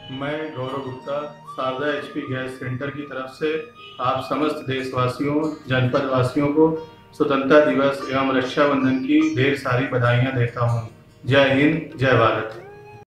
मैं Gaurav Gupta Sharda HP gas centre की तरफ से आप समस्त देशवासियों, जनपद वासियों को स्वतंत्रता दिवस एवं रक्षाबंधन की ढेर सारी बधाइयाँ देता हूँ। जय हिंद, जय भारत।